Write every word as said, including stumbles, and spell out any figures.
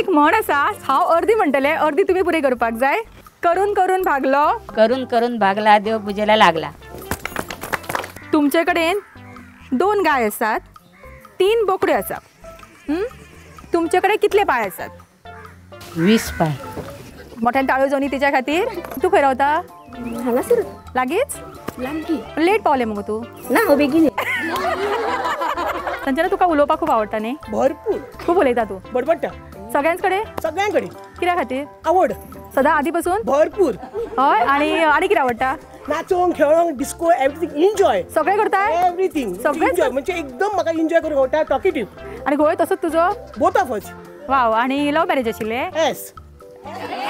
एक म्हण आसा, हांव अर्दी म्हणटले, अर्दी तुम्ही पुरे करपाक जाय. करून करून भागलो करून करून भागला देव पूजेला लागला. तुमचे कडेन दोन गाय आसात, तीन बोकड्यो आसात. तुमचे कडेन कितले पाय आसात? वीस पाय. मोठ्यान ताळयो जोनी तिच्या खातीर. तू खंय रावता? हांगासर लागीच लागीं. लेट पावले मगो तू. ना हांव बेगीन. संजना तुका उलोवपाक खूब आवडटा न्ही? भरपूर. खूब उलयता तू. बडबडटा. सगळ्यांच कडेन? सगळ्यांकडे. कित्या खातीर? आवड. सदां आदी पासून? भरपूर. हय. आनी आनी कितें आवडटा? नाचोंक खेळोंक डिस्को एवरीथिंग एन्जॉय. सगळें करताय? एवरीथिंग. सगळें एन्जॉय म्हणजे एकदम म्हाका एन्जॉय करूंक आवडटा. टॉकेटिव्ह. आनी खंय तसोच तुजो? Both of us. वाव. आनी लव मॅरेज आशिल्लें? येस.